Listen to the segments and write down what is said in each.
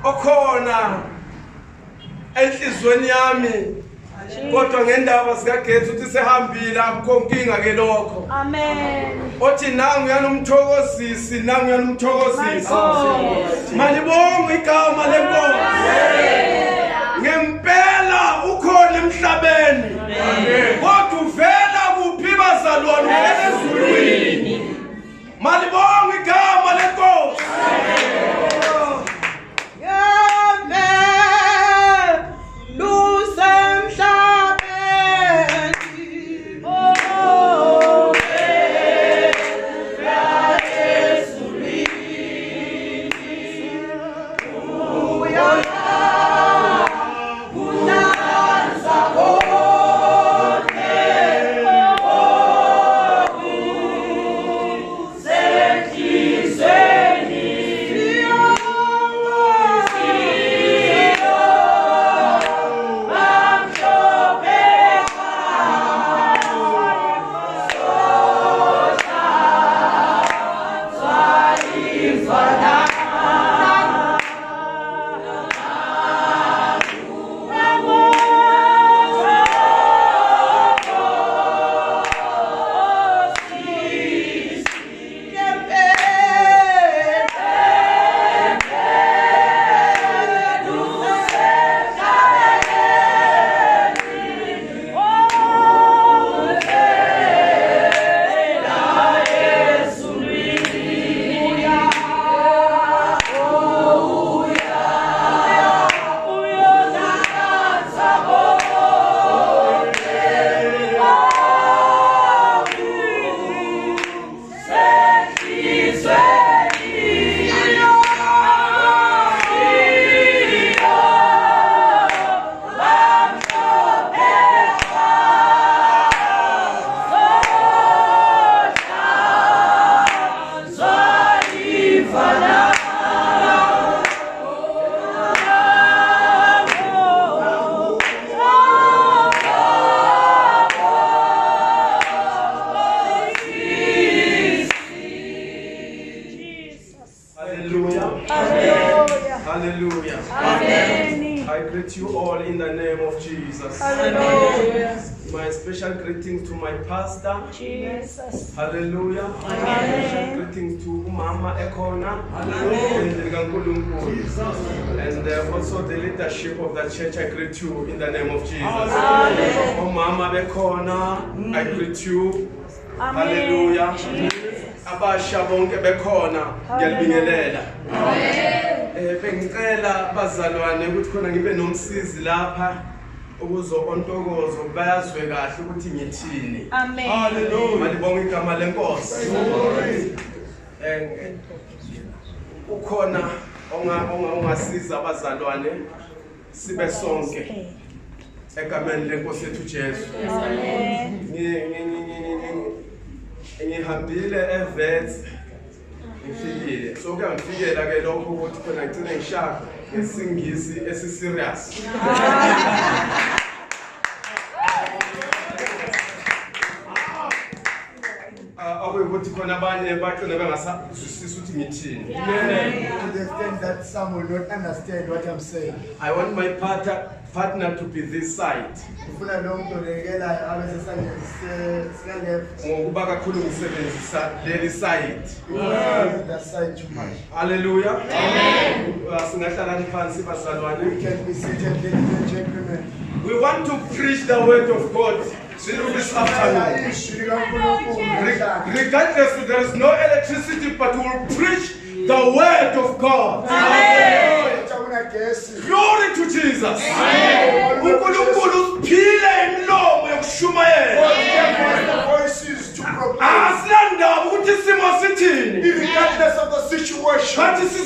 okhona enhlizweni yami kodwa ngendaba zikaGethu uthi sehambile akukho inkinga ke lokho. Amen. Othi nangu yanomthokozisi nangu yanomthokozisi. Malibonga igama lenkosi. Ngempela ukhona emhlabeni. Kodwa uvela kuphi bazalwane uvela ezulwini. Malibonga igama lenkosi. Greetings to my pastor. Jesus. Hallelujah. Special greetings to Mama Ekona. Hallelujah. And also the leadership of the church. I greet you in the name of Jesus. Oh Mama Ekona, I greet you. Hallelujah. Abasha bonke bekhona ngiyalibingelela. Bengicela bazalwane ukuthi khona ngibe nomsizi lapha. Ukuzo ontokozo bayazwe kahle ukuthi ngithini. Amen. Hallelujah. Malibonga igama lenkosi. Ukhona ongasiza abazalwane sibe sonke egameni lenkosi yethu Jesu. Amen. Ngihambile eVets ngifikile. So kuyangifikela ke lokho ukuthi khona ngicine ngishaka ngesingisi esiserious. Ukuthi khona abanye baqina bengasazwisisi ukuthi ngithini. To the extent that some will not understand what I'm saying. I want my partner to be this side. Ufuna lo muntu olekela abesesandla left. Ngokuba kakhulu ngisebenzisa leli side. That side too much. Hallelujah. Amen. Singahlala phansi bazalwane. We can be seated, ladies and gentlemen. We want to preach the word of God. This afternoon. Regardless, there is no electricity, but we will preach the word of God. Amen. Glory to Jesus. Regardless of the situation,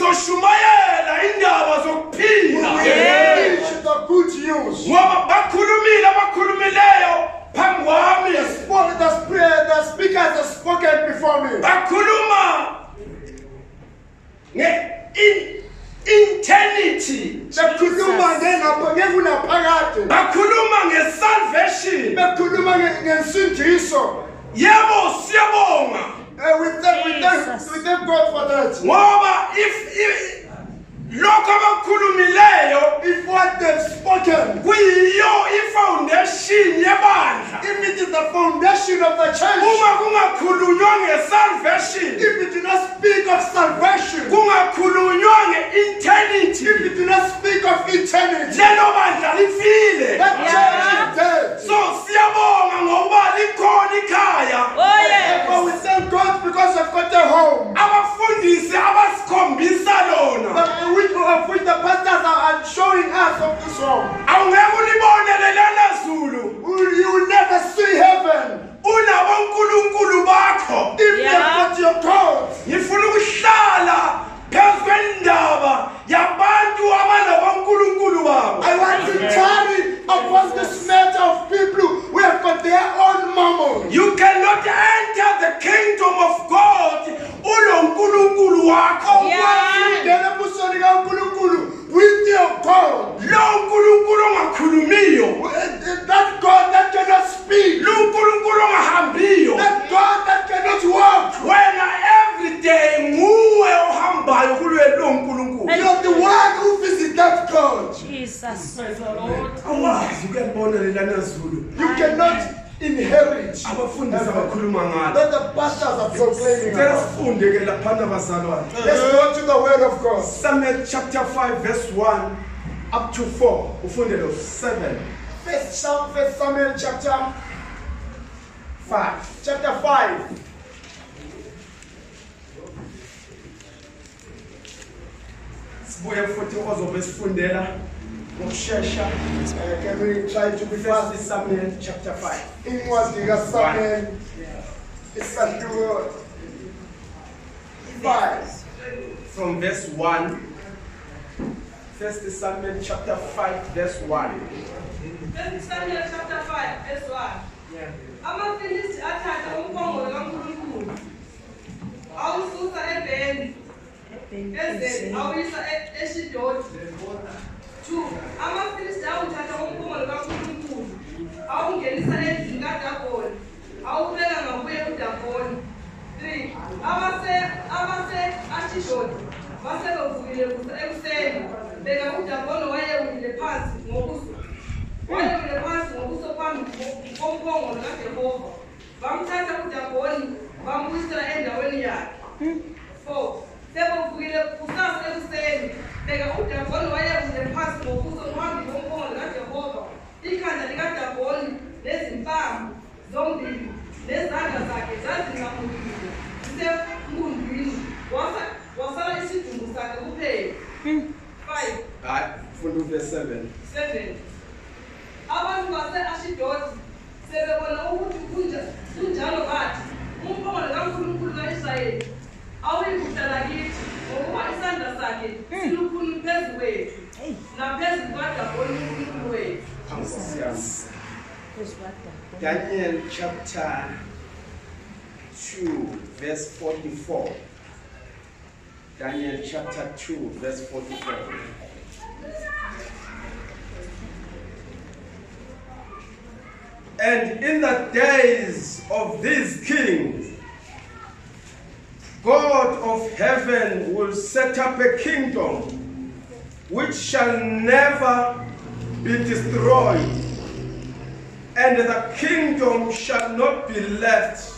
preach the good news. The speakers have spoken before me. Eternity. Bakhuluma nge-salvation. Yebo siyabonga. We thank God for that. Ngoba lokho abakhulumileyo if what they've spoken, kuyiyo i-foundation yebandla. if it is the foundation of the church, Uma kungakhulunywa nge-salvation, if it do not speak of salvation, kungakhulunywa nge-eternity, if it do not speak of eternity, lelo bandla lifile. that church is dead. So siyabonga ngoba likhona ikhaya. Oh, yes. But we thank God because I've got a home. Abafundisi abasikhombisa lona. Of which the pastors are showing us of this home. Awungeke ulibone lelana zulu. You will never see heaven Unabonkulunkulu bakho. if they've got your God. Ngifuna ukuhlala phezu kwendaba yabantu abanabonkulunkulu babo. I want to tarry upon this matter of people who have got their own mammon. You cannot enter the kingdom of God ulonkulunkulu wakho. With your God. Lo nkulunkulu ongakhulumiyo. That God that cannot speak. Lo nkulunkulu ongahambiyo. That God that cannot walk. Wena every day nguwe ohambayo kulo lo nkulunkulu. You're the one who visits that God. Jesus. Awazi ukuyabona lelana zulu. You cannot inherit Abafundisi abakhuluma ngalo. that the pastors are proclaiming Sicela about. sifunde ke laphana bazalwane. Let's go to the word of God. Samuel chapter 5 verse 1 up to 4. Ufunde lo 7. First Samuel chapter 5. Chapter 5. Sibuye futhi ozobe sifundela ngokusheshsha. Can we try to be First fast? Samuel chapter 5. In what Samuel is at 5. From verse 1. First Samuel chapter 5 verse 1. First Samuel chapter 5 verse 1. Amafilisti athatha umpongolo kaNkulunkulu. Awususa eBheni. Eze awuyisa eShidodi. 2. Amafilisti awuthatha umpongolo kaNkulunkulu. Awungenisa endlini kaDagoni. Awubeka ngakuye uDagoni. 3. Abase Ashidodi. Basebevukile ekuseni. Beka uDagoni wayewile phansi ngobuso. Wayewile phansi ngobuso phambi kompongolo kaJehova. Bamthatha uDagoni bambuyisela endaweni yakhe. 4. Sebevukile kusasa ekuseni. Beka uDagoni wayewile phansi ngobuso phambi kompongolo kaJehova. Ikhanda likaDagoni nezimpambo zombili nezandla zakhe zazinqamukile zisemkhundini. Wasala isidumbu sakhe kuphela. 5. Hayi, funda verse 7. 7. Abantu base-Ashidodi sebebona ukuthi kunjalo bathi umpongolo kaNkulunkulu ka-Israyeli awuyikuhlala kithi ngokuba isandla sakhe silukhuni phezu kwethu naphezu kukaDagoni uNkulunkulu wethu. Daniel chapter 2 verse 44. Daniel chapter 2 verse 44. And in the days of these kings, God of heaven will set up a kingdom which shall never be destroyed, and the kingdom shall not be left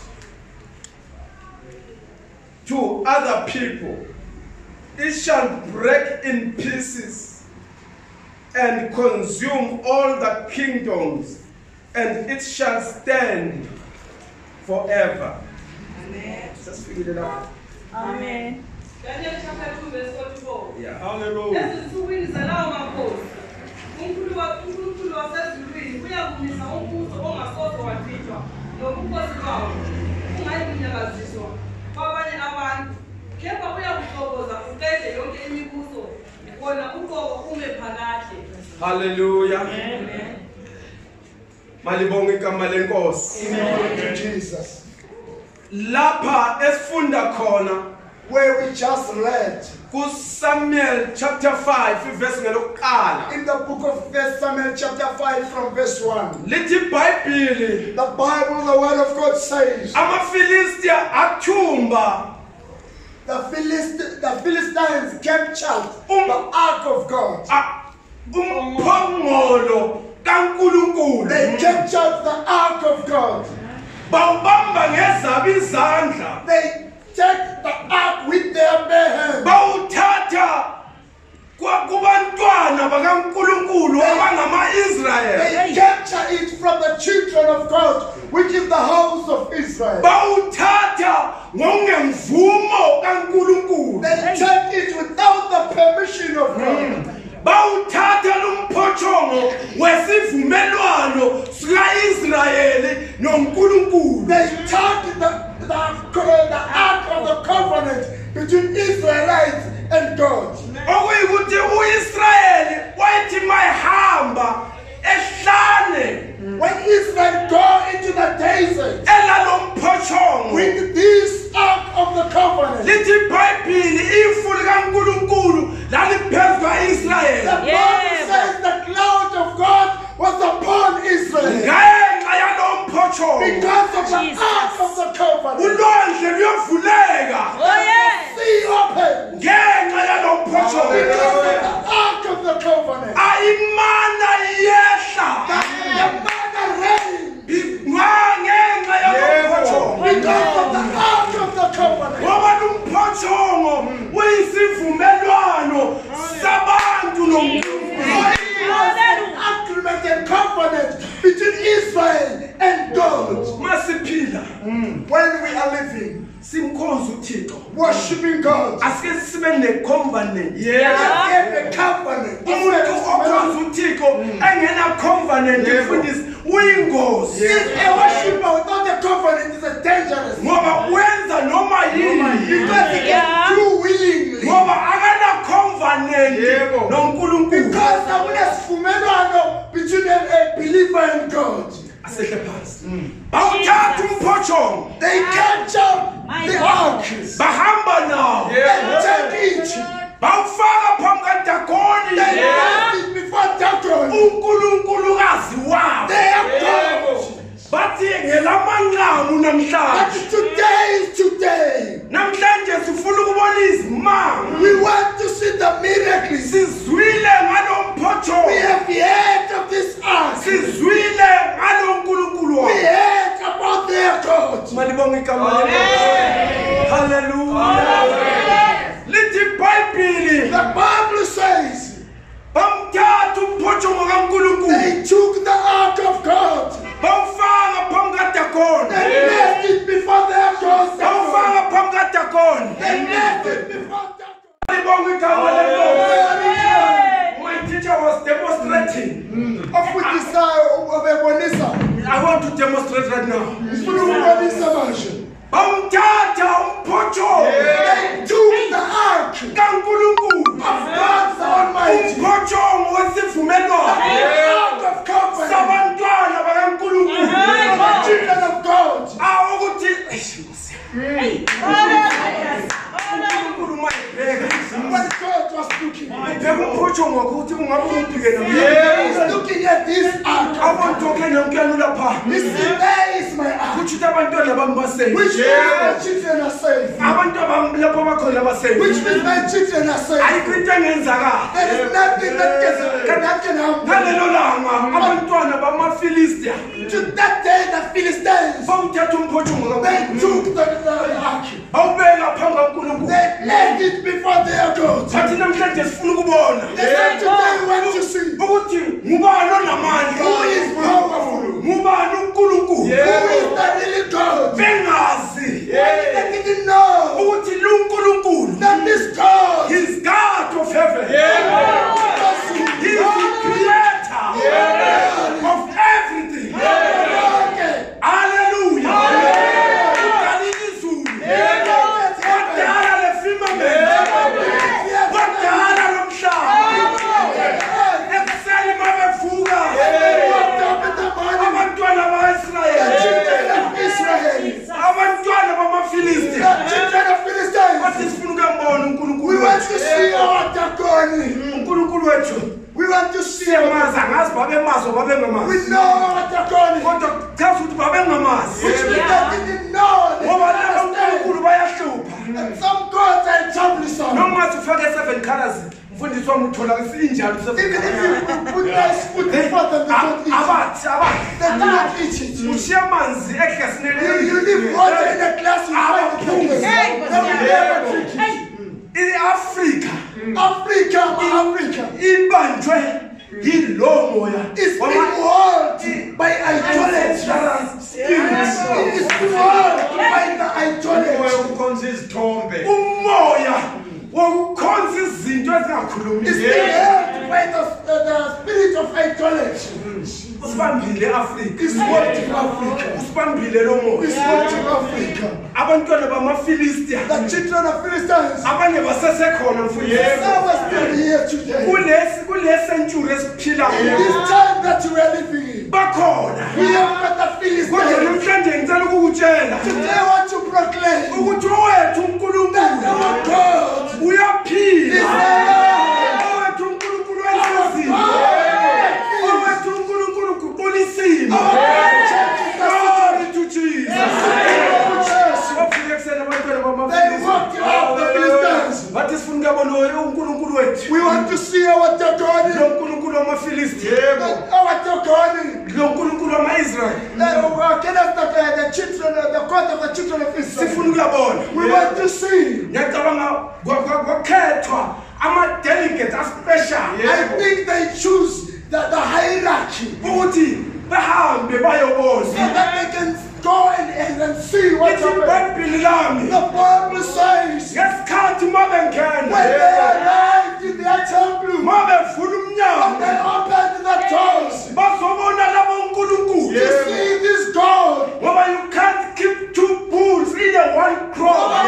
to other people. It shall break in pieces and consume all the kingdoms, and it shall stand forever. Amen. Just figure it out. Amen. Daniel chapter 2 verse 44. Yeah. Hallelujah. Ezinsukwini zalawo makhosi uNkulunkulu wasezulwini uyakumisa umbuso ongasoze wachithwa nobukhosi bawo ungayibunyakaziswa kwabanye abantu, kepha uyakuhlokoza uqede yonke imibuso wona uqobo ume phakade. Hallelujah. Amen. Malibonge igama lenkosi. Amen. Jesus. Lapha esifunda khona Where we just read ku Samuel chapter 5 verse ngelokuqala. in the book of 1 Samuel chapter 5 from verse 1. Lithi iBhayibheli The Bible, the word of God says, amaFilistiya athumba the Philistines captured the ark of God. Umphongolo kaNkulunkulu. They captured the ark of God. Bawubamba ngezabo izandla. They take the ark with their bare hands. Bawuthatha kubantwana bakaNkulunkulu abangama-Israyeli. They capture it from the children of God, which is the house of Israel. Bawuthatha ngongemvumo kaNkulunkulu. They take it without the permission of God. Bawuthatha lumphothongo wesivumelwano sika-Israyeli noNkulunkulu. They took the ark of the covenant between Israelites and God. Okuyikuthi uIsrayeli wayethi mayihamba ehlane When Israel go into the desert elalomphotshongo with this ark of the covenant, lithi iBhayibhili ifu likaNkulunkulu laliphezu kwa-Israyeli the Bible says the cloud of God was upon Israel ngenxa yalomphotshongo. because of the ark of the covenant. Ulwandle luyovuleka Oh, yes. Sea open ngenxa yalomphotshongo. because of the ark of the covenant. Ayimana yehla The manna rain ngenxa yalomphotshongo. because of the ark of the covenant. Ngoba lumphothongo uyisivumelwano sabantu noNkulunkulu. Agreement and covenant between Israel and God. Masiphila When we are living, simkhonza uThixo. worshiping God, Asike sibe ne-covenant. let's get the covenant. Umuntu okhonza uThixo engena covenant mfundisi uyingozi. If a worshiper without a covenant is a dangerous, Ngoba wenza noma yini because he can do willingly. ngoba akana covenant noNkulunkulu. Because there is between a believer and God. Asehle phansi. Bawuthatha umphothongo They capture the ark. bahamba nawo. They take it. Bawufaka phambi kaDagoni. They left it before Dagon. uNkulunkulukazi wabo. They are God. Bathi ngelamanqamu But namhlanje. today is today. Namhlanje sifuna ukubona izimanga. We want to see the miracles. Sizwile We ngalomphotshongo. have heard of this ark. Sizwile ngaloNkulunkulu We wabo. heard about their God. Malibonga igama lenkosi. Hallelujah. Lithi iBhayibhili The Bible says bamthatha umphothongo kaNkulunkulu. they took the ark of God. Bawufaka phambi kaDagoni. They left it before their God. Bawufaka phambi kaDagoni. They left it before Dagon. Malibonga igama lenkosi. My teacher was demonstrating. I want to demonstrate right now. Bamthatha umphothongo They took the ark kaNkulunkulu. of God the Almighty. Umphothongo wesivumelwano The ark of covenant. sabantwana bakaNkulunkulu. The children of God. Awukuthi uNkulunkulu mayibheka. When God was looking, Bheka umphothongo ukuthi ungabe umpike He namhlanje. is looking at this ark. Abantu ke namkuyana lapha. He said, there is my ark. Kuthi abantwana bami basele. Which means my children are safe. Abantu bami lapho bakhona basele. Which means my children are safe. Ayikho into engenzakala. There is nothing that can happen. Ngalelo langa abantwana bamaFilistiya To that day, the Philistines, bawuthatha umphothongo they kaNkulunkulu. took the ark. Bawubeka phambi kaNkulunkulu. They laid it before their God. Bathi namhlanje sifuna ukubona They said, today we want to see ukuthi ngubani onamandla. who is powerful, Ngubani uNkulunkulu. who is the really God. Bengazi They didn't know ukuthi luNkulunkulu that this God is God of heaven. He is the creator of everything. Hallelujah. Udala izulu. Wadala le firmament. Wadala lo mhlaba. Ekuseni mabevuka. Abantwana bakaIsrayeli. Abantwana bamaFilisti. Bathi sifuna ukuyambona uNkulunkulu We want wethu. to see our Dagon. uNkulunkulu wethu. We want to see Siyamazi angazi babemazi babengamazi. We know our Dagon. Kodwa chaza ukuthi babengamazi. Which means they didn't know. They Ngoba didn't labo understand. uNkulunkulu bayahlupha. And some gods son. Noma ufake 7 colors, mfundisi wami uthola injalo Even if you put nice food before them, they don't eat it. They do not eat it. Ushiya amanzi ehlasinele. You leave water in a glass, you find it like this. They will never drink it. Africa ibanjwe yilo moya. It's been walled by idolatry. It's been walled by the idolatry. Umoya wokukhonza izinto ezingakhulumi. It's been held by the spirit of idolatry. Usibambile Africa. It's watching Africa. Usibambile lo moya. It's watching Africa. Abantwana bamaFilistia. The children of Philistines. Abanye basesekhona mfundisi. Some are still here today. Kule century esiphila In this time that you are living in, bakhona. we have got the Philistines. Kodwa namhlanje ngicela ukukutshela Today I want to proclaim ukuthi owethu that uNkulunkulu our God is uyaphila. alive. Owethu uNkulunkulu wenzizi. Owethu uNkulunkulu kuqulisile. Glory to Jesus. Bafike kusena abantwana They walked out the Philistines. bathi sifuna ukubona uNkulunkulu wethu. We want to see our God. Lo uNkulunkulu wamaFilisti. Our God. Lo uNkulunkulu wamaIsrael. The children, the God of the children of Israel. Sifuna ukuyabona. We want to see. Ngiyacabanga kwakhethwa ama-delegates a-special. I think they choose the hierarchy ukuthi bahambe bayobona. so that they can go and see what's Ithi happening. iBhayibheli lami The Bible says ngesikhathi uma when bengena they arrived in their temple, uma bevula when umnyango they opened the doors bazobona labo uNkulunkulu. to see this God. Ngoba you can't keep 2 bulls in a one crop.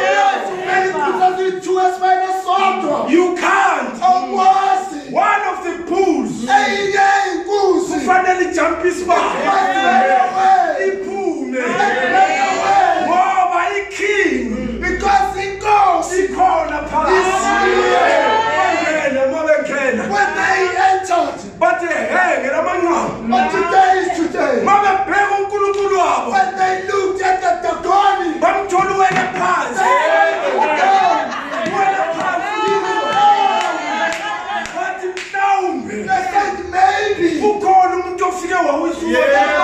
You can't. One of the bulls kufanele ijump isibani iphume ngoba iking ikhona phakathi. Bangena uma bengena bathi hey ngelamanqamu uma bebheka uNkulunkulu wabo bamthola uwele phansi. Uwele phansi bathi mhlawumbe ukhona umuntu ofike wawisuka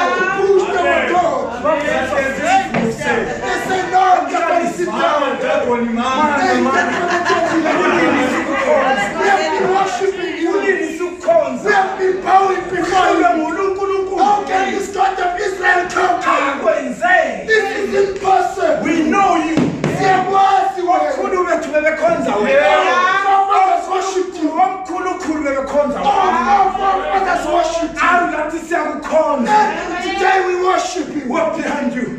ulini sukhonza. We have been bowing before Ube you. nguNkulunkulu. How can this God of Israel come? Akwenzeki. This is impossible. We know you. Wakhulu bethu bebekhonza wena. Wamkhulukhulu bebekhonza wena. Awu lathi siyakukhonza. Today we worship you. We're behind you.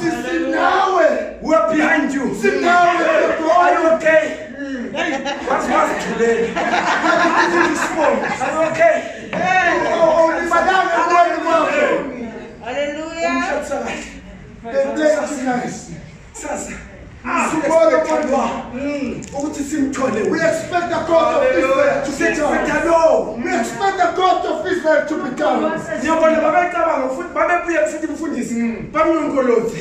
We're behind you. Are you okay? What's today? Are you okay? Sasa. We expect the God of Israel to be done. We expect the God of Israel to be done. Ngiyabona babecabanga futhi babebuye futhi mfundisi bamnyonkolozi.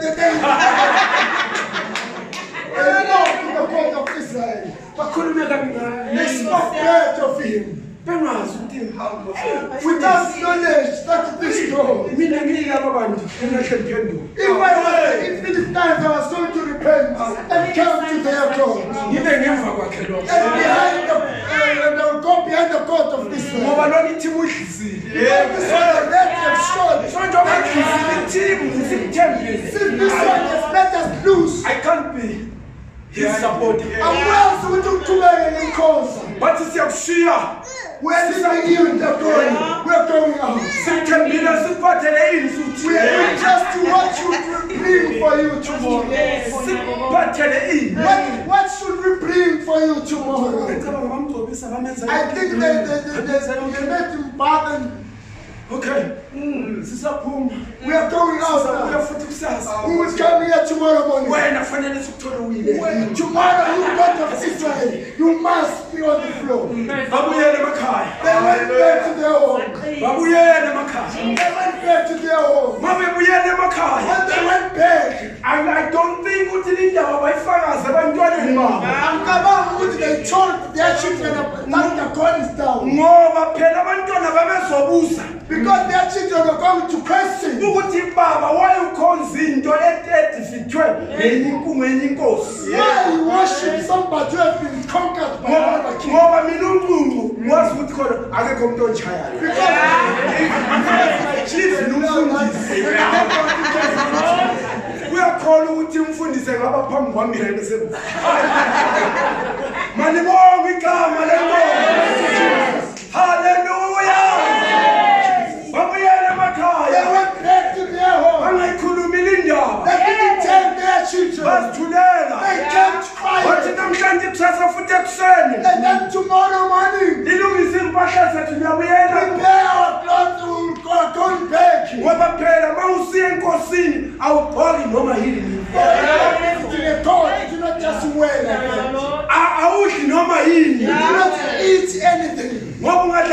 They know the God of Israel. Bakhulume kabi ngaye. They spoke bad of him. Bengazi ukuthi Without knowledge that this God. mina ngiyilabo bantu engahle ngiphenduke. If Philistines are going to repent and come to their God. Ngibe ngemva kwakhe lo. And behind they'll go behind the God of Israel. Ngoba lo ithi udlisile. This one let them show. Sonke bakudlisile team sikuthembile. Since this one has let us lose. I can't be his support. Amwazi ukuthi uqhubeke ngenkosi. Bathi siyakushiya. We're leaving you in the glory. We're going out. Sithembile siphathele indlu We are just to what you bring for you tomorrow. siphathele indlu. What should we bring for you tomorrow? Ngicabanga bamgcobisa bamenza I think they made him bath Okay. We are going out now. Who is coming here tomorrow morning? Tomorrow you God of Israel, you must be on the floor. They went back to their home. They went back to their home. When they went back, I don't think they told their children that the God is down. Because their children are going to question. Why you worship somebody who has been conquered by another king? We are calling him for this. Hallelujah. They went back to their home. They didn't tell their children. They kept quiet. And then tomorrow morning, prepare our clothes to go going back. In a court, you do not just wear like that. You do not eat anything. If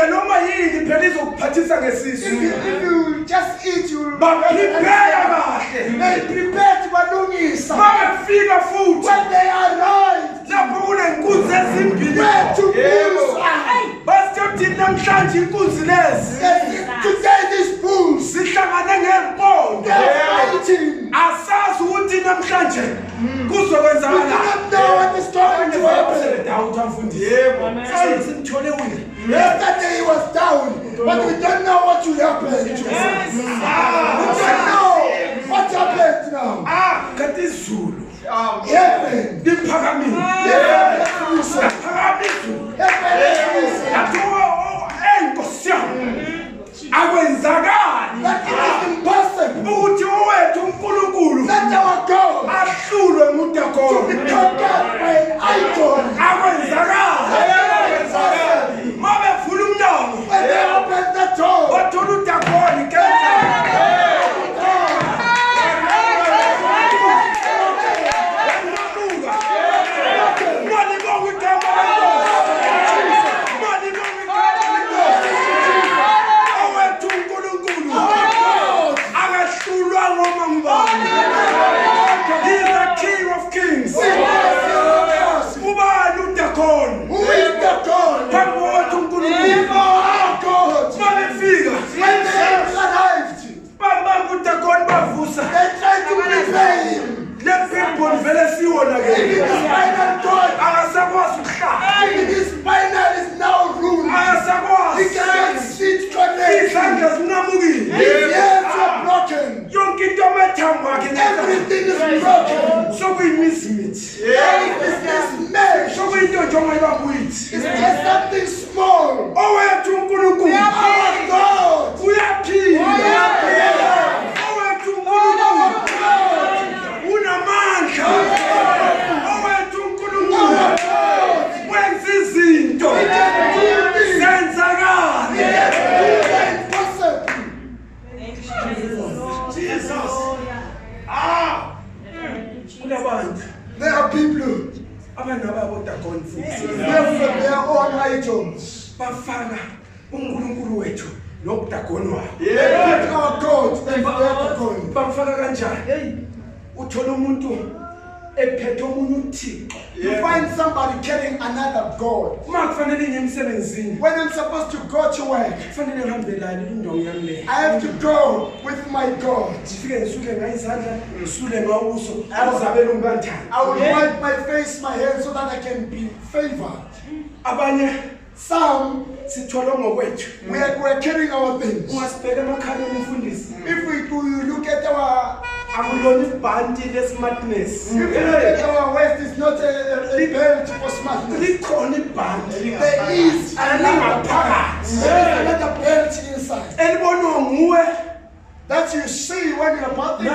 you just eat, you will they prepare to balloonisa. When they arrive, where to today these bulls, they're fighting. We do not know what is going to happen. Yesterday he was down, but we don't know what will happen. We don't know what happened now. That it is impossible that our God to be conquered by an idol. When they open the door, his spinal is now ruined. He cannot sit correctly. His hands are broken. Everything is broken. So we miss it. It's just something small. Our God. We are king. There are people who have their own idols. They put our God and their You find somebody carrying another God. When I'm supposed to go to work, I have to go with my God. I will wipe my face, my hands, so that I can be favored. Some, we're carrying our things. If we look at our smartness, if you look at our waist, it's not a belt for smartness. There is another belt inside that you see when you're bathing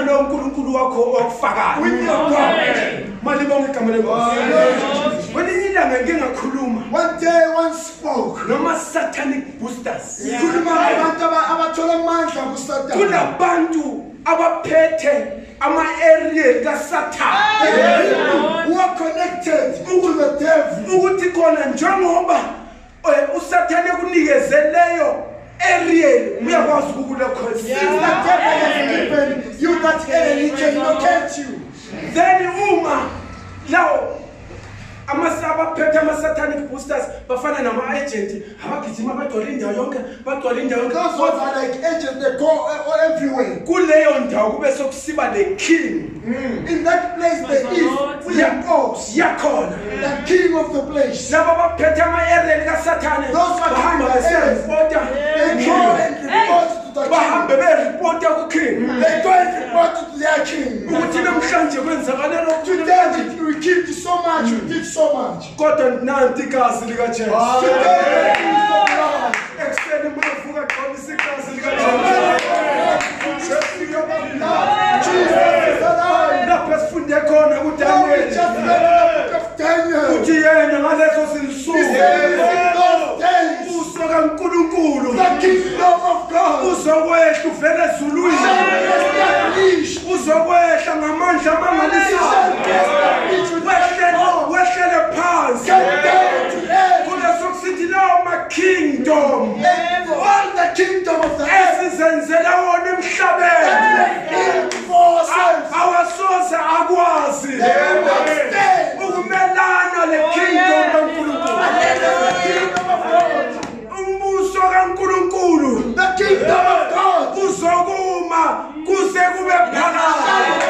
with your God. One day one spoke. noma satanic boosters Kukhuluma abantu abathola amandla kuSathane. kunabantu abaphethe ama-area kaSathane Who are connected to the devil. ukuthi khona njengoba uSathane kunikeze leyo area uyakwazi ukule Since the devil has given you that area, he can locate you. then uma lawo abaphethe ama-satanic boosters bafana nama-agent abagijima bagcwala indawo yonke Those ones are like agents, they go everywhere. kuleyo ndawo kube sokusiba le-king In that place there is a boss, yakhona the king of the place. laba abaphethe ama-area likasathane Those are bahamba the besiripota They go and report to the king. bahambe beripota ku-king They go and report to their king. ukuthi namhlanje kwenzakale lokhu Today we killed so much, we did so much. kodwa nanti igazi likajesu Today we killed so much. ekuseni mavuka gqokisa igazi likajesu Jesus is alive. lapho esifunde khona Now we kudanieli just read the book of Daniel. ukuthi yena ngaleso He sinsuku says in those days, uso kankulunkulu the kingdom of God uzokwehla uvele ezulwini shall be established. uzokwehla ngamandla It amangalisayo shall be established with power. wehlele phansi Come down to earth. kuleso kusithi lawo ma-kingdom And all the kingdom of the earth esizenzela wona that emhlabeni we have built for ourselves. awasoze akwazi They will stand ukumelana le-kingdom kankulunkulu against the kingdom of God. umbuso kankulunkulu The kingdom of God. uzokuma kuze kube phakade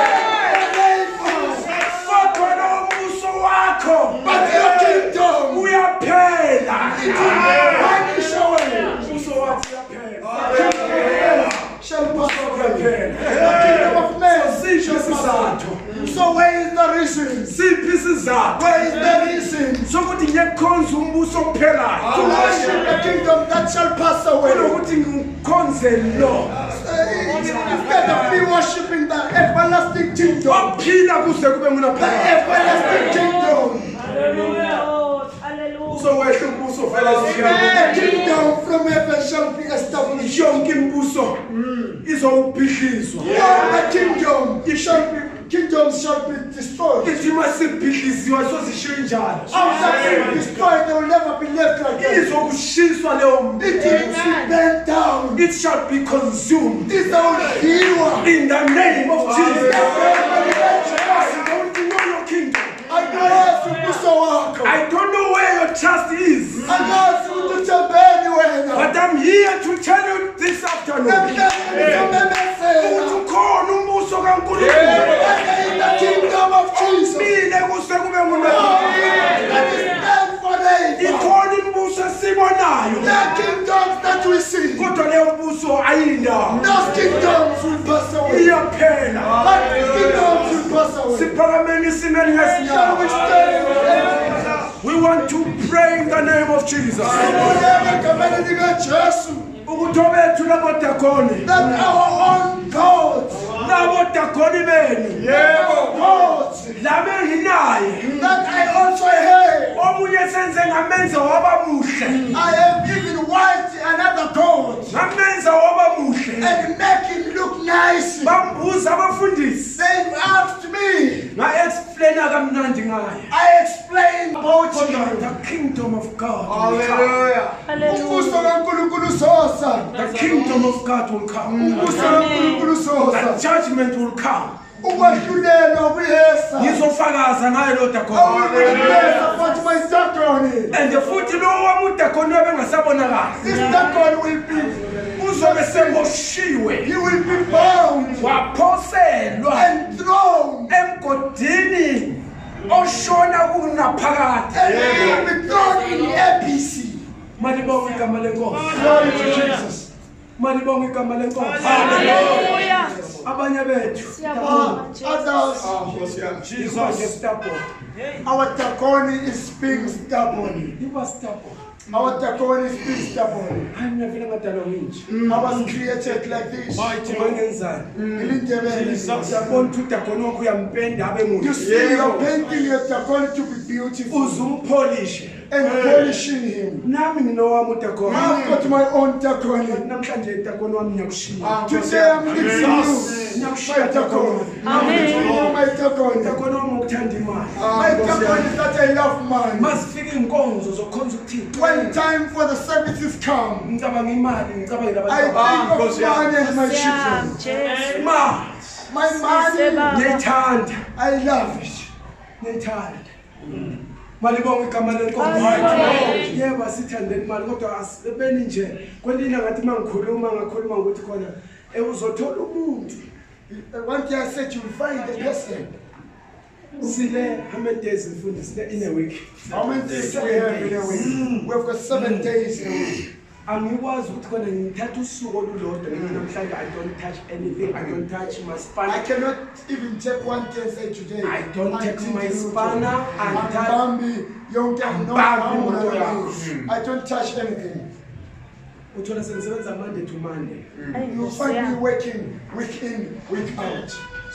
kodwa lo mbuso wakho But your kingdom uyaphela vanish away. umbuso wakho uyaphela Shall pass away. uyaphela The kingdom of man siphi shall pass away. isizathu So where is the reason? siphi isizathu Where is the reason sokuthi ngiyekhonza umbuso ophelayo to worship the kingdom that shall pass away? kunokuthi ngikhonze lo Instead of me worshiping the everlasting kingdom, ophila kuze kube the ngunaphakade everlasting kingdom, uzowehla umbuso vele the kingdom from heaven shall be established. yonke imbuso izowubhidlizwa All the kingdoms shall be destroyed. ithi masibhidliziwa sozishiyo injalo After being destroyed, they will never be left like that. izokushiswa leyo It will be bent down. it shall be consumed It will heal. in the name of Jesus. I Don't you know your kingdom? know umbuso wakho. I don't know where your trust is, Angazi ukuthi uthembeni wena. but I'm here to tell you this afternoon Namhlanje ngizomemezela. ukuthi ukhona umbuso kaNkulunkulu In the kingdom of Jesus. mile kuse kube Oh, nguNkulunkulu. that is stand forever. Ikhona imbuso esibonayo The kingdoms that we see, kodwa leyo mbuso ayindawo those kingdoms will pass away. iyaphela. But these kingdoms will pass away. Siphakameni isimeni Shall we ngesinyawo. stand? We want to pray in the name of Jesus Sibulele egameni likaJesu. ukuthi obethu labodakoni That our own gods, labodakoni benu gods, labenginaye that I also have. omunye senze ngamenza waba muhle I have even white another god ngamenza waba muhle and make him look nice. bambuza abafundisi They've asked me. nga-explaina kamnandi ngaye I explained about kodwa you. the kingdom of God will come. Umbuso kaNkulunkulu uzoza. The kingdom of God will come. Umbuso kaNkulunkulu The uzoza. judgment will come. Ukwahlulelwa kuyeza. Ngizofakaza ngaye lo dakoni. Awukuleza futhi mayisakoni. And futhi lo wamudakoni wabengasabonakali This dakoni will be, uzobe seboshiwe he will be bound waphoselwa and thrown emgodini oshona kunaphakade. and he will be thrown in APC. Malibonge igama lenkosi. Glory to Jesus. Malibonge igama lenkosi. Abanye bethu Others, because you're stubborn. our dakoni is being stubborn. You were stubborn. Our dakoni is being stubborn. I'm never ngadalwa nginje. I was created like this. Ungangenzani? Ngilindebele. Siyabona ukuthi udakoni wakho uyampenda abe You muhle. see, you're painting your dakoni to be beautiful. Uzumpolishe. and polishing him. Nami nginowami uDagoni. I've got my own Dagon. Namhlanje uDagoni wami ngiyakushiya. Today I'm leaving you. My Dagon. My Dagon. uDagoni wami ukuthanda imali. My Dagon is that I love money. Masifika inkonzo zokukhonza uThixo. When time for the services come, Ngicabanga imali, ngicabanga I think of money and my children. imali. My money, Ngiyayithanda. I love it. Ngiyayithanda. Malibonga igama lenkonzo. Yebo sithandeni imali kodwa asibeni nje. Kwelina ngathi mangikhuluma ngakhuluma ukuthi khona uzothola umuntu. One day I said you will find the person. Sile how many days in a week? How many days do we have in a week? We've got 7 days in a week. Angikwazi ukuthi khona ngithatha usuku olulodwa namhlanje I don't touch anything. I don't touch my I spine. cannot even take one day and say today. I don't take my spanner and touch. I don't touch anything. Uthola sengisebenza Monday to Monday. You find me working week in, week out.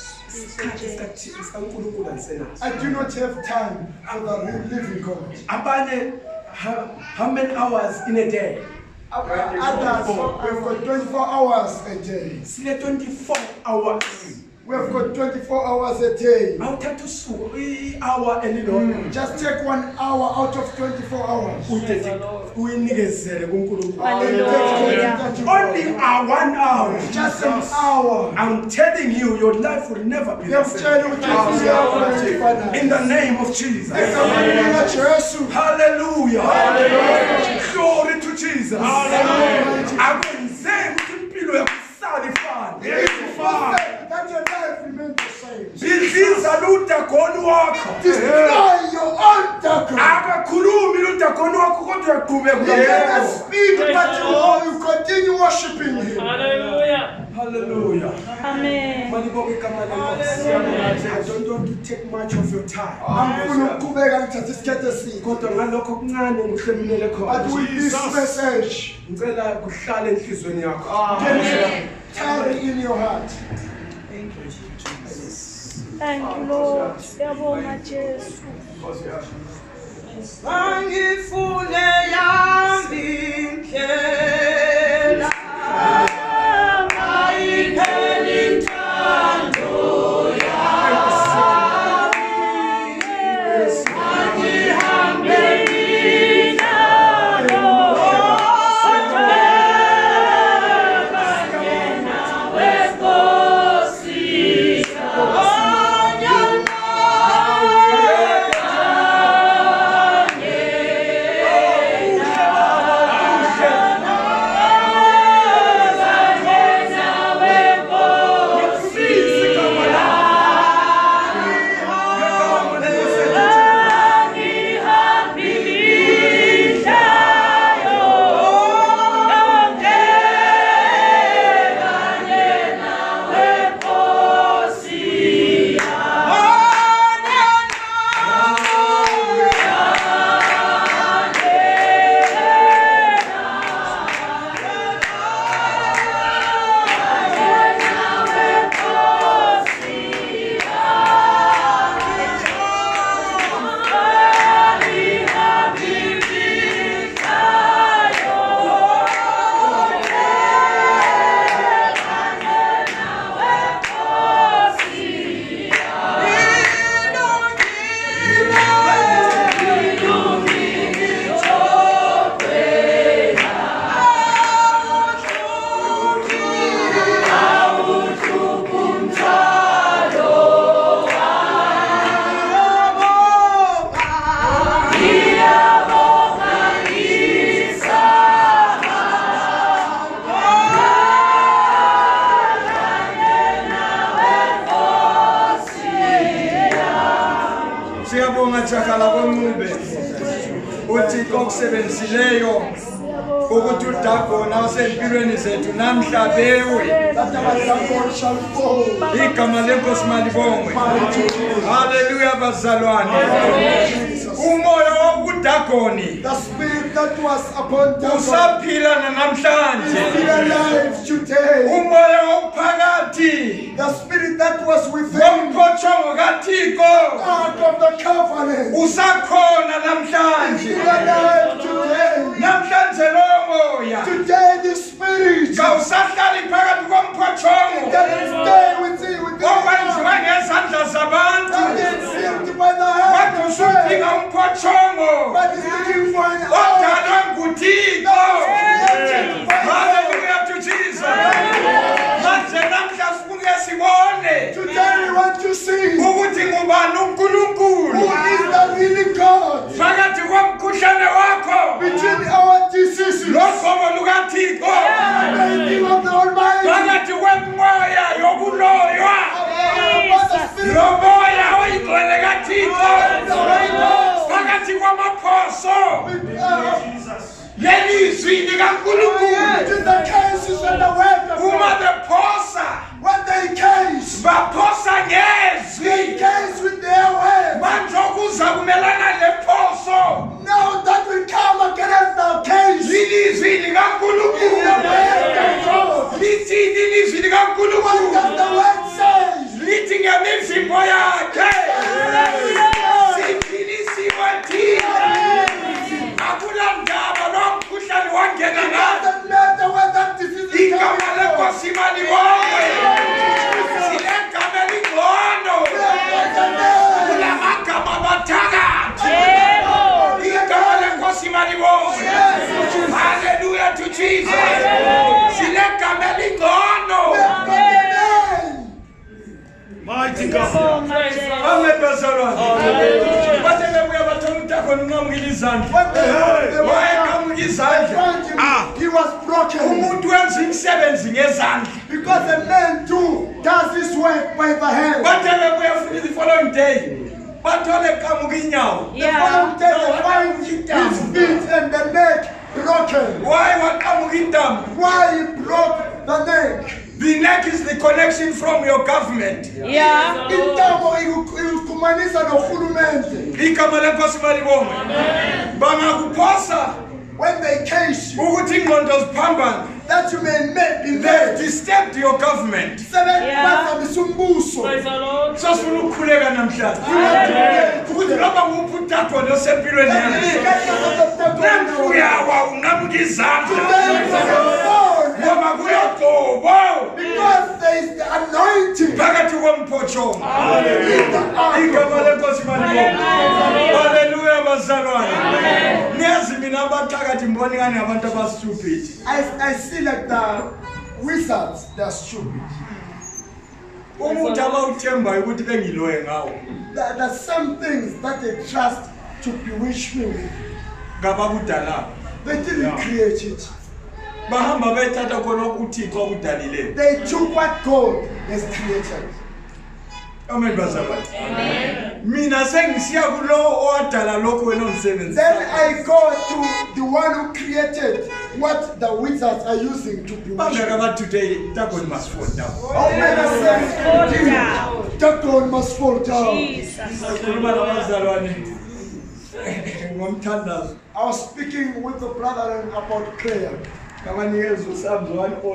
I do not have time for the living God. Abanye how many hours in a day? Others, we've got 24 hours a day. Sile 24 hours. We've got 24 hours a day. Awuthatha usuku hour elilodwa. Just take 1 hour out of 24 hours. Uyinikezele kuNkulunkulu. Only 1 hour. just an hour. I'm telling you, your life will never be the same. In the name of Jesus. Hallelujah. Hallelujah. Glory to Jesus. Hallelujah. Akwenzeki ukuthi impilo yakusala ifane. That your life remains the same. Biziza uDagoni wakho. Destroy your own Dagon. Akakhulumi uDagoni wakho kodwa uyaqhubeka. You cannot speak, but you continue worshiping him. Hallelujah. Hallelujah. Amen. I don't want to take much of your time. Kodwa ngalokho kuncane ngihlelulele But khona. with this message, Ngicela kuhlale enhlizweni yakho. carry in your heart. Thank you, Lord. Siyabonga Jesu. Angifune yami indlela ayipheli intando yami angihambe nalo kanye nawe Nkosi okusebenzisileyo ukuthi uDagoni awusempilweni zethu namhla bewe igama lenkosi malibongwe. Haleluya bazalwane. Umoya wokuDagoni The spirit that was upon Dagon usaphila namhlanje. is still alive today. Umoya wokuphakathi The spirit that was was within Womphotshongo kaThixo out of the covenant. usakhona namhlanje. Still alive today. Namhlanje lo moya Today the spirit kawusahlali phakathi komphotshongo that is stay within owenziwe ngezandla zabantu. that is sealed by the hand Kodwa of God. usudinga umphotshongo But is looking for an odalwe nguThixo. created by God. Hallelujah to Jesus. Manje namhla sifuna sibone Today we want to see who ukuthi ngubani uNkulunkulu is the really God phakathi komkhuhlane wakho between our diseases. logobo lukaThixo The King of the Almighty. phakathi kwemoya yokuloywa By the Spirit lo of moya oyingcwele kaThixo the Holy Ghost. phakathi kwamaphoso lelizwi likaNkulunkulu. Between the cases and the word of Uma God. bephosa When they case, baphosa they ngezwi case with their word. manje okuza kumelana lephoso Now that will come against the case. lilizwi The likaNkulunkulu. word of God. Lithini ilizwi What likaNkulunkulu? does the word say? Lithi ngemizimbo yakhe siphilisiwe thina. Akulandaba lo mkhuhlane wangena It ngathi. doesn't matter where that disease is Igama coming from. lenkosi malibongwe. Silegama elingcono kulamagama abathakathi. Igama lenkosi malibongwe. Hallelujah to Jesus. Silegama elingcono. Mighty God. Amen bazalwane. Bathe bebuya bathola uDagon unqamukile izandla. When they Wayeqamuka izandla. found him, he was broken. Umuntu wenza imisebenzi ngezandla. Because a man too does his work by the hand. Bathe bebuya futhi the following day. Bathole eqamuka inyawo. The following day they find his feet and the neck broken. Why waqamuka intamo? Why he broke the neck? The neck is the connection from your government. Intamo ikukumanisa nohulumende. Igama lenkosi malibongwe. Bangakuphosa When they case you, ukuthi ingqondo ziphambane. that you may be They have led. disturbed your government. Sebenzisa umbuso. Sasifuna ukukhuleka namhlanje. Ukuthi noma nguphi uDagon osempilweni yakhe. Uyawa unqamuka izandla. Ngoba kuyogobo Because there is the anointing phakathi komphotshongo. in the Igama ark. lenkosi malibongwe. Hallelujah bazalwane. Niyazi mina abathakathi mboni ngani abantu abastupid. I see like the wizards, they're stupid. Umuntu abawuthembayo ukuthi bengiloye ngawo. There's some things that they trust to bewitch me with. Ngabakudala. They didn't create it. Bahamba bethatha khona uThixo akudalileyo. They took what God has created. Amen bazalwane. Mina sengisiya kulo owadala lokho wena umsebenzi. Then I go to the one who created what the wizards are using to bewitch me. Bangaka ba today Dagon must fall down. How many says Dagon must fall down? Sikhuluma nabazalwane. Ngomthandazo. I was speaking with the brother about prayer. Ngabanikeza uSpsalms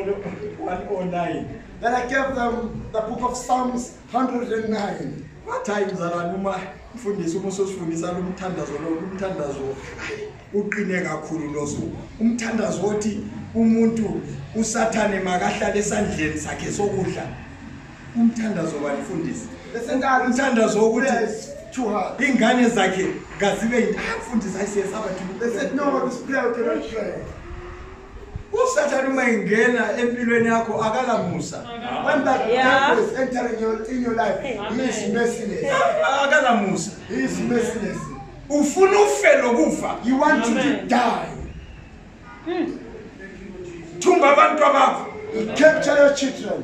109. Then I gave them the book of Psalms 109. Bathayi mzalwane uma mfundisi umuso sifundisa lo mthandazo lo umthandazo uqine kakhulu lozo. Umthandazo othi umuntu usathane makahlale esandleni sakhe sokudla. Umthandazo balifundisi. They said, Umthandazo prayer ukuthi is too hard. ingane zakhe ngazibe mfundisi ayisiyesaba They said, no, this prayer we cannot pray. Usathane uma ingena empilweni yakho akalamusa. When that devil is entering in your life, he is merciless. Akalamusa. He is merciless. Ufuna ufe lokufa. You want to die. Thumba abantu abakho. You capture your children.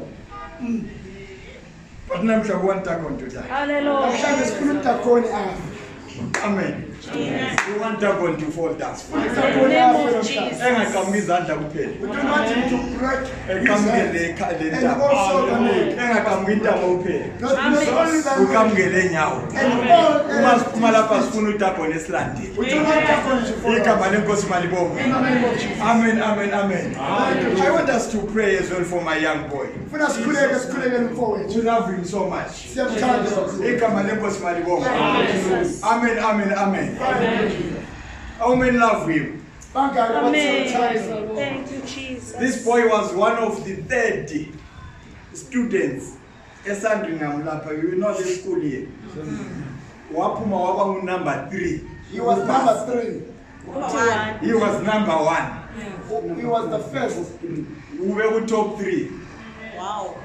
But namhla kuwantakhona today. Hallelujah. Namhlanje sifuna uDagon afe. Amen. We want Dagon to fall down. In the name of Jesus. Engakambi izandla kuphela. We don't want him to break his Ekamukele hands. le And also the leg. engakambi intamo kuphela. Not only the leg. Ukamukele nyawo. And all Uma else. siphuma lapha sifuna uDagon esilandile. We don't want Dagon to fall Igama down. lenkosi malibonga. In the name of Jesus. Amen, amen, amen. I want us to pray as well for my young boy. Funa sikhuleke forward. To love him so much. Siyamthanda kakhulu. Igama lenkosi malibonga. Amen, amen, amen. How many love him? Bangaki Amen. abathanda. Thank you, Jesus. This boy was one of the 30 students eSandringham lapha. You know the school here. Waphuma waba number 3. He was number 3. He was number 1. He was the first. Ube ku top 3. Wow.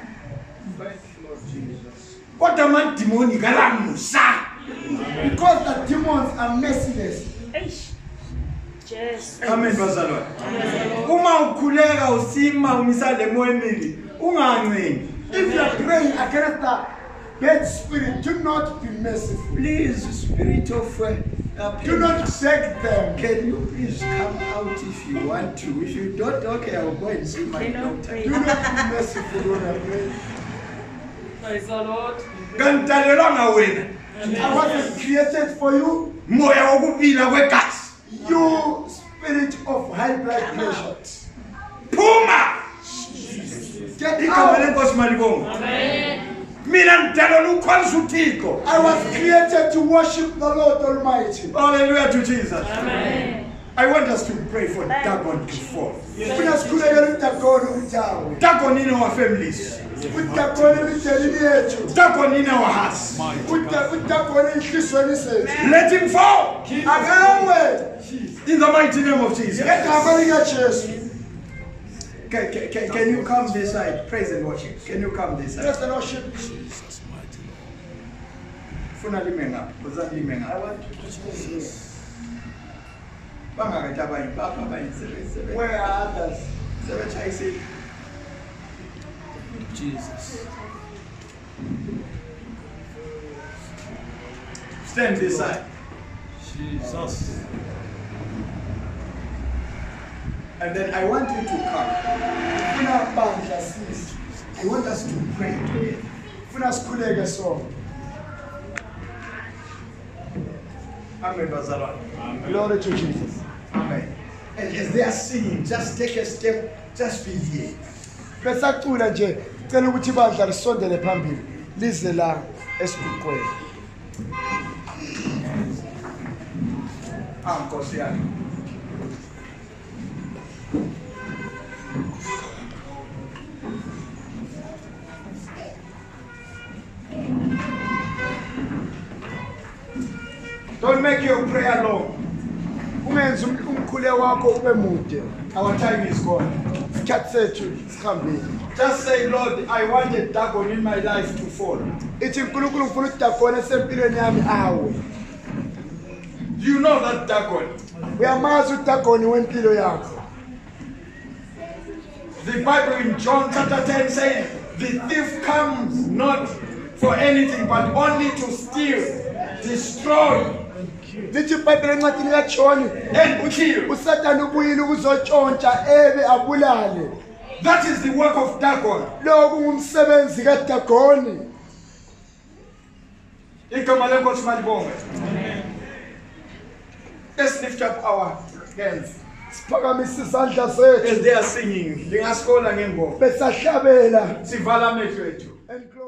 Kodwa amadimoni kalamusa. Because the demons are merciless. Eish. Jesus. Amen bazalwane. Uma ukhuleka usima umisa le moya emini, unganceni. If you are praying against the bad spirit, do not be merciful. Please, spirit of Do not beg them. can you please come out if you want to? If you don't, okay, I'll go and see my Cannot doctor. pray. Do not be merciful when I pray. Praise the Lord. Kantalelanga wena. I wasn't created for you. Moya wokubila kwegazi. You spirit of high blood pressure. Phuma. Get Igama out. lenkosi malibonga. Mina ngidalwa ukukhonza uThixo. I was created to worship the Lord Almighty. Hallelujah to Jesus. Amen. I want us to pray for Dagon to fall. Funa sikhulekele uDagon ukuthi Dagon in our families. uDagon emitelini yethu. Dagon in our hearts. uDagon enhlizweni zethu. Let him fall. Akawe. In the mighty name of Jesus. Ngegama likaJesu. Can you come this side? Praise and worship. Can you come this side? Praise the Lordship. Funa lime ngapha. Kuza lime I ngapha. want you to stay here. Bangakathi abanye bapha abanye sebe Where are others? sebetshayisile. Jesus. Stand this side. Jesus. And then I want you to come. Funa bandla sisi. I want us to pray together. Funa sikhuleke so. Amen, bazalwane. Glory to Jesus. Amen. And as they are singing, just take a step, just be here. Besacula nje, cela ukuthi bandla lisondele phambili. Lize la esiguqweni. Nkosi yami. Don't make your prayer long. Ungenzi umkhule wakho ube mude. Our time is gone. Isikhathi sethu sihambile. Just say, Lord, I want a Dagon in my life to fall. Ithi uNkulunkulu ngifuna uDagon esempilweni yami awe. Do you know that Dagon? Uyamazi uDagon wempilo yakho. The Bible in John chapter 10 says, the thief comes not for anything but only to steal, destroy, Lithi iBhayibheli encwadini kaJohn and kill. uSathane ubuyile ukuzotshontsha ebe abulale. That is the work of Dagon. Lokhu ngumsebenzi kaDagoni. Igama lenkosi malibonge. Let's lift up our hands Siphakamise izandla zethu as they are singing. Lingaskola ngengoma. besahlabela Sivala amehlo ethu. and